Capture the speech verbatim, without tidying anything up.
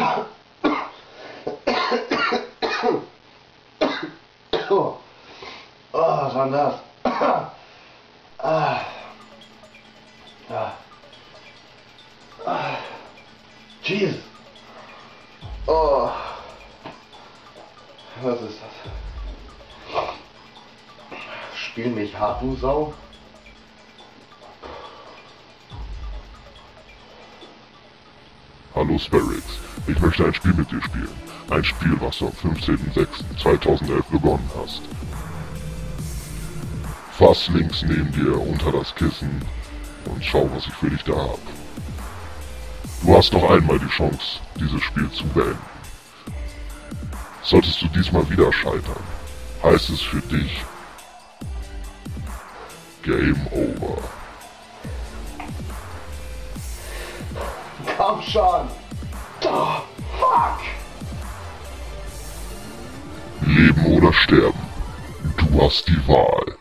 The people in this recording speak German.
Oh, was war denn das? Ah. Ah. Ah. Jesus. Oh. Was ist das? Spiel mich hart, du Sau. Hallo Sparix, ich möchte ein Spiel mit dir spielen. Ein Spiel, was du am fünfzehnten sechsten zweitausendelf begonnen hast. Fass links neben dir unter das Kissen und schau, was ich für dich da hab. Du hast noch einmal die Chance, dieses Spiel zu beenden. Solltest du diesmal wieder scheitern, heißt es für dich Game Over. Komm schon! Oh, fuck! Leben oder sterben, du hast die Wahl.